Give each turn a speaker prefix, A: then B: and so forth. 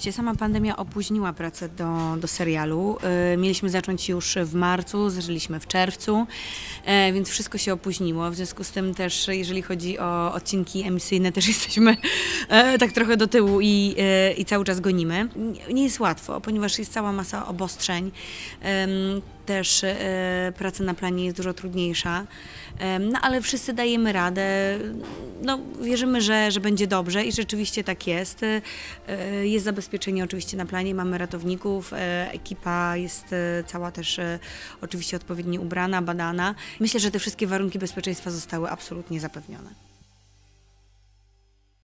A: Oczywiście, sama pandemia opóźniła pracę do serialu. Mieliśmy zacząć już w marcu, zaczęliśmy w czerwcu, więc wszystko się opóźniło. W związku z tym też, jeżeli chodzi o odcinki emisyjne, też jesteśmy tak trochę do tyłu i cały czas gonimy. Nie jest łatwo, ponieważ jest cała masa obostrzeń. Też praca na planie jest dużo trudniejsza, no ale wszyscy dajemy radę, no, wierzymy, że będzie dobrze i rzeczywiście tak jest. Jest zabezpieczenie oczywiście na planie, mamy ratowników, ekipa jest cała też oczywiście odpowiednio ubrana, badana. Myślę, że te wszystkie warunki bezpieczeństwa zostały absolutnie zapewnione.